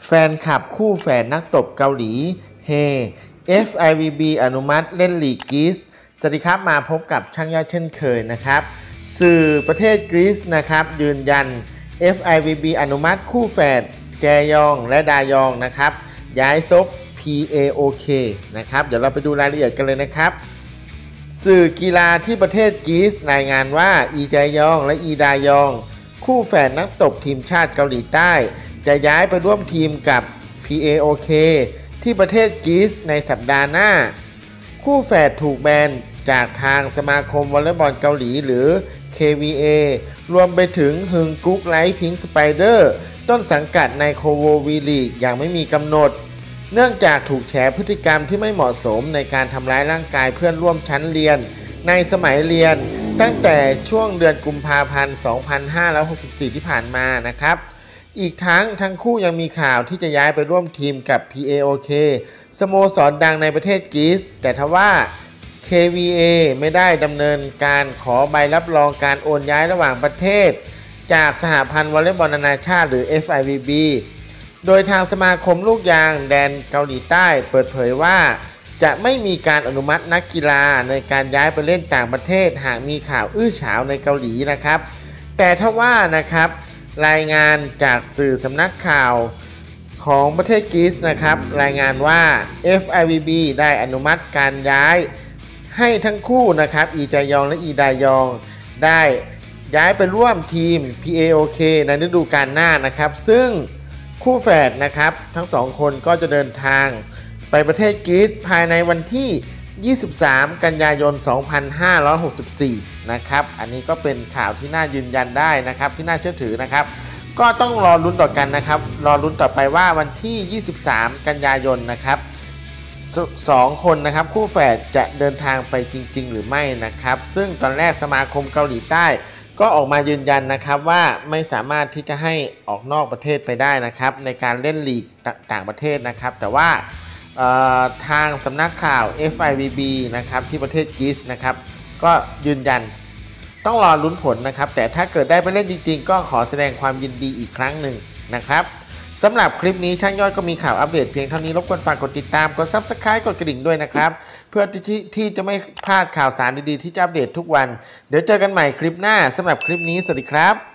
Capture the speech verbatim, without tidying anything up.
แฟนคลับคู่แฝดนักตบเกาหลีเฮ เอฟ ไอ วี บี อนุมัติเล่นลีกกรีซสวัสดีครับมาพบกับช่างยอดเช่นเคยนะครับสื่อประเทศกรีซนะครับยืนยัน เอฟ ไอ วี บี อนุมัติคู่แฝดแจยองและดายองนะครับย้ายซบ พี เอ โอ เค นะครับเดี๋ยวเราไปดูรายละเอียดกันเลยนะครับสื่อกีฬาที่ประเทศกรีซรายงานว่าอีแจยองและอีดายองคู่แฝดนักตบทีมชาติเกาหลีใต้จะย้ายไปร่วมทีมกับ พี เอ โอ เค ที่ประเทศกรีซในสัปดาห์หน้าคู่แฝดถูกแบนจากทางสมาคมวอลเลย์บอลเกาหลีหรือ เค วี เอ รวมไปถึงฮึงกุ๊กไลท์พิงค์สไปเดอร์ต้นสังกัดในโคโววีลีกอย่างไม่มีกำหนดเนื่องจากถูกแฉพฤติกรรมที่ไม่เหมาะสมในการทำร้ายร่างกายเพื่อนร่วมชั้นเรียนในสมัยเรียนตั้งแต่ช่วงเดือนกุมภาพันธ์ สองพันห้าร้อยหกสิบสี่ ที่ผ่านมานะครับอีกทั้งทั้งคู่ยังมีข่าวที่จะย้ายไปร่วมทีมกับ พี เอ โอ เค สโมสรดังในประเทศกรีซแต่ทว่า เค วี เอ ไม่ได้ดำเนินการขอใบรับรองการโอนย้ายระหว่างประเทศจากสหพันธ์วอลเลย์บอลนานาชาติหรือ เอฟ ไอ วี บี โดยทางสมาคมลูกยางแดนเกาหลีใต้เปิดเผยว่าจะไม่มีการอนุมัตินักกีฬาในการย้ายไปเล่นต่างประเทศหากมีข่าวอื้อฉาวในเกาหลีนะครับแต่ถ้าว่านะครับรายงานจากสื่อสำนักข่าวของประเทศกรีซนะครับรายงานว่า เอฟ ไอ วี บี ได้อนุมัติการย้ายให้ทั้งคู่นะครับอีจายองและอีดายองได้ย้ายไปร่วมทีม พี เอ โอ เค ในฤดูกาลหน้านะครับซึ่งคู่แฝดนะครับทั้งสองคนก็จะเดินทางไปประเทศกรีซภายในวันที่ยี่สิบสามกันยายนสองพันห้าร้อยหกสิบสี่นะครับอันนี้ก็เป็นข่าวที่น่ายืนยันได้นะครับที่น่าเชื่อถือนะครับก็ต้องรอลุ้นต่อกันนะครับรอลุ้นต่อไปว่าวันที่ยี่สิบสามกันยายนนะครับสองคนนะครับคู่แฝดจะเดินทางไปจริงๆหรือไม่นะครับซึ่งตอนแรกสมาคมเกาหลีใต้ก็ออกมายืนยันนะครับว่าไม่สามารถที่จะให้ออกนอกประเทศไปได้นะครับในการเล่นลีกต่างประเทศนะครับแต่ว่าทางสำนักข่าว เอฟ ไอ วี บี นะครับที่ประเทศกรีซนะครับก็ยืนยันต้องรอลุ้นผลนะครับแต่ถ้าเกิดได้ไปเล่นจริงๆก็ขอแสดงความยินดีอีกครั้งหนึ่งนะครับสำหรับคลิปนี้ช่างยอดก็มีข่าวอัปเดตเพียงเท่านี้รบกวนฝากกดติดตามกด ซับสไครบ์ กดกระดิ่งด้วยนะครับเพื่อที่ที่จะไม่พลาดข่าวสารดีๆที่จะอัปเดตทุกวันเดี๋ยวเจอกันใหม่คลิปหน้าสำหรับคลิปนี้สวัสดีครับ